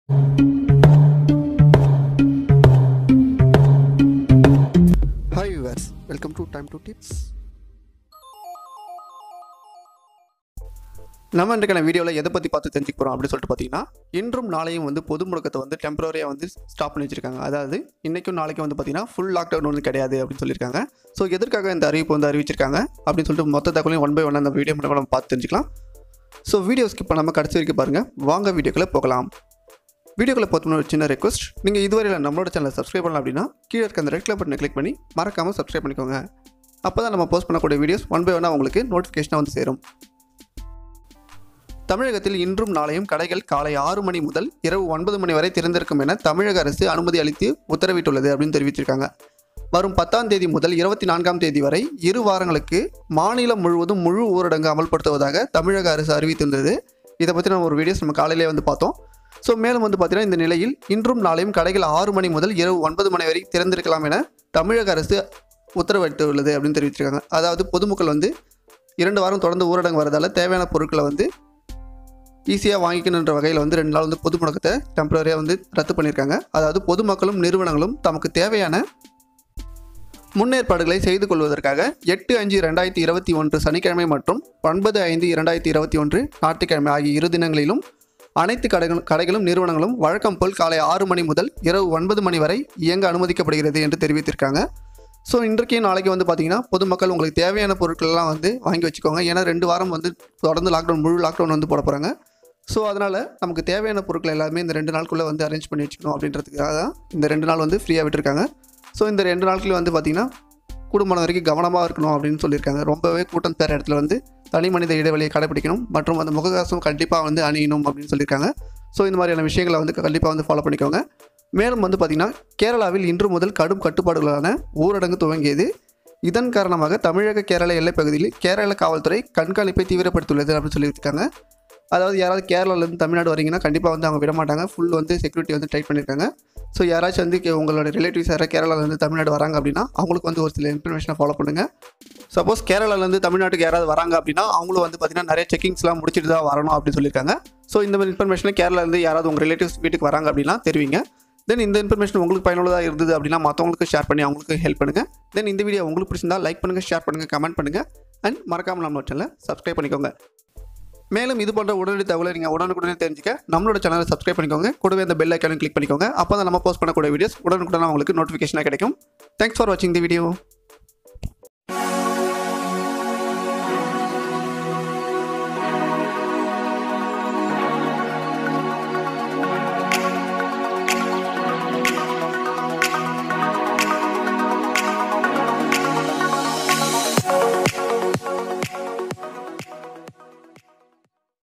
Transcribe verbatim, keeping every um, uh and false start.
Hi viewers, welcome to Time to Tips. நம்ம இன்றைக்கான வீடியோவில் எதை பற்றி பார்த்து தெரிஞ்சுக்க போகிறோம் அப்படின்னு சொல்லிட்டு பார்த்தீங்கன்னா, இன்றும் நாளையும் வந்து பொது முடக்கத்தை வந்து டெம்பரரியாக வந்து ஸ்டாப் பண்ணி வச்சிருக்காங்க. அதாவது இன்றைக்கும் நாளைக்கும் வந்து பார்த்தீங்கன்னா ஃபுல் லாக்டவுன் வந்து கிடையாது அப்படின்னு சொல்லியிருக்காங்க. ஸோ எதற்காக இந்த அறிவிப்பு வந்து அறிவிச்சிருக்காங்க அப்படின்னு சொல்லிட்டு மொத்த தகவலையும் ஒன் பை ஒன் அந்த வீடியோ மூலமாக நம்ம பார்த்து தெரிஞ்சுக்கலாம். ஸோ வீடியோ ஸ்கிப் பண்ணாமல் கடைசி வரைக்கும் பாருங்கள். வாங்க வீடியோக்குள்ளே போகலாம். வீடியோக்குள்ளே பார்த்து ஒரு சின்ன ரெக்வஸ்ட், நீங்கள் இதுவரையில் நம்மளோட சேனலை சப்ஸ்கிரைப் பண்ணலாம் அப்படின்னா கீழே இருக்க அந்த ரெட் கலர் பட்டனை கிளிக் பண்ணி மறக்காமல் சப்ஸ்கிரைப் பண்ணிக்கோங்க. அப்போ தான் நம்ம போஸ்ட் பண்ணக்கூடிய வீடியோஸ் ஒன் பை ஒன்னாக உங்களுக்கு நோட்டிஃபிகேஷனாக வந்து சேரும். தமிழகத்தில் இன்றும் நாளையும் கடைகள் காலை ஆறு மணி முதல் இரவு ஒன்பது மணி வரை திறந்திருக்கும் என தமிழக அரசு அனுமதி அளித்து உத்தரவிட்டுள்ளது அப்படின்னு தெரிவித்திருக்காங்க. வரும் பத்தாம் தேதி முதல் இருபத்தி நான்காம் தேதி வரை இரு வாரங்களுக்கு மாநிலம் முழுவதும் முழு ஊரடங்கு அமல்படுத்துவதாக தமிழக அரசு அறிவித்திருந்தது. இதை பற்றி நம்ம ஒரு வீடியோஸ் நம்ம காலையிலே வந்து பார்த்தோம். ஸோ மேலும் வந்து பார்த்தீங்கன்னா, இந்த நிலையில் இன்றும் நாளையும் கடைகள் ஆறு மணி முதல் இரவு ஒன்பது மணி வரை திறந்திருக்கலாம் என தமிழக அரசு உத்தரவிட்டுள்ளது அப்படின்னு தெரிவித்திருக்காங்க. அதாவது பொதுமக்கள் வந்து இரண்டு வாரம் தொடர்ந்து ஊரடங்கு வரதால் தேவையான பொருட்களை வந்து ஈஸியாக வாங்கிக்கணுன்ற வகையில் வந்து ரெண்டு நாள் வந்து பொது முடக்கத்தை டெம்பரரியாக வந்து ரத்து பண்ணியிருக்காங்க. அதாவது பொதுமக்களும் நிறுவனங்களும் தமக்கு தேவையான முன்னேற்பாடுகளை செய்து கொள்வதற்காக எட்டு அஞ்சு ரெண்டாயிரத்தி இருபத்தி ஒன்று சனிக்கிழமை மற்றும் ஒன்பது ஐந்து இரண்டாயிரத்தி இருபத்தி ஒன்று ஞாயிற்றுக்கிழமை ஆகிய இரு தினங்களிலும் அனைத்து கடைகளும் கடைகளும் நிறுவனங்களும் வழக்கம் போல் காலை ஆறு மணி முதல் இரவு ஒன்பது மணி வரை இயங்க அனுமதிக்கப்படுகிறது என்று தெரிவித்திருக்காங்க. ஸோ இன்றைக்கு நாளைக்கு வந்து பார்த்திங்கன்னா பொதுமக்கள் உங்களுக்கு தேவையான பொருட்கள்லாம் வந்து வாங்கி வச்சுக்கோங்க. ஏன்னா ரெண்டு வாரம் வந்து தொடர்ந்து லாக்டவுன் முழு லாக்டவுன் வந்து போட போகிறாங்க. ஸோ அதனால் நமக்கு தேவையான பொருட்கள் எல்லாமே இந்த ரெண்டு நாளுக்குள்ளே வந்து அரேஞ்ச் பண்ணி வச்சுக்கணும் அப்படின்றதுக்காக தான் இந்த ரெண்டு நாள் வந்து ஃப்ரீயாக விட்டுருக்காங்க. ஸோ இந்த ரெண்டு நாட்களில் வந்து பார்த்திங்கன்னா குடும்பம் வரைக்கும் கவனமாக இருக்கணும் அப்படின்னு சொல்லியிருக்காங்க. ரொம்பவே கூட்டம் சேர இடத்துல வந்து தனி மனித இடைவெளியை கடைப்பிடிக்கணும் மற்றும் அந்த முகக்கவசம் கண்டிப்பாக வந்து அணியணும் அப்படின்னு சொல்லியிருக்காங்க. ஸோ இந்த மாதிரியான விஷயங்களை வந்து கண்டிப்பாக வந்து ஃபாலோ பண்ணிக்கோங்க. மேலும் வந்து பார்த்திங்கன்னா, கேரளாவில் இன்று முதல் கடும் கட்டுப்பாடுகளான ஊரடங்கு துவங்கியது. இதன் காரணமாக தமிழக கேரள எல்லைப்பகுதியில் கேரள காவல்துறை கண்காணிப்பை தீவிரப்படுத்தியுள்ளது அப்படின்னு சொல்லியிருக்காங்க. அதாவது யாராவது கேரளாவிலேருந்து தமிழ்நாடு வரீங்கன்னா கண்டிப்பாக வந்து அவங்க விட மாட்டாங்க. ஃபுல் வந்து செக்யூரிட்டி வந்து டைட் பண்ணியிருக்காங்க. ஸோ யாராச்சும் வந்து உங்களோட ரிலேட்டிவ்ஸ் யாராவது கேரளாவிலேருந்து தமிழ்நாடு வராங்க அப்படின்னா அவங்களுக்கு வந்து ஒரு சில இன்ஃபர்மேஷனை ஃபாலோ பண்ணுங்கள். சப்போஸ் கேரளாவிலேருந்து தமிழ்நாட்டுக்கு யாராவது வராங்க அப்படின்னா அவங்களும் வந்து பார்த்திங்கன்னா நிறைய செக்கிங்ஸ்லாம் முடிச்சுட்டு தான் வரணும் அப்படின்னு சொல்லியிருக்காங்க. ஸோ இந்த மாதிரி இன்ஃபர்மேஷனை கேரளாவிலேருந்து யாராவது உங்கள் ரிலேட்டிவ்ஸ் வீட்டுக்கு வராங்க அப்படின்னா தெரிவிங்க. தென் இந்த இன்ஃபர்மேஷன் உங்களுக்கு பயனுள்ளதாக இருந்தது அப்படின்னா மற்றவங்களுக்கு ஷேர் பண்ணி அவங்களுக்கு ஹெல்ப் பண்ணுங்கள். தென் இந்த வீடியோ உங்களுக்கு பிடிச்சிருந்தா லைக் பண்ணுங்கள், ஷேர் பண்ணுங்கள், கமெண்ட் பண்ணுங்கள் அண்ட் மறக்காமல் நம்ம சேனலை சப்ஸ்கிரைப் பண்ணிக்கோங்க. மேலும் இது போன்ற உடனடி தகவலை நீங்கள் உடனுக்குடனே தெரிஞ்சுக்க நம்மளோட சேனலை சப்ஸ்கிரைப் பண்ணிக்கோங்க. கூடவே அந்த பெல் ஐக்கானையும் கிளிக் பண்ணிக்கோங்க. அப்போ தான் நம்ம போஸ்ட் பண்ணக்கூடிய வீடியோஸ் உடனுக்குடனே உங்களுக்கு நோட்டிஃபிகேஷனாக கிடைக்கும். தேங்க்ஸ் ஃபார் வாட்சிங் தி வீடியோ.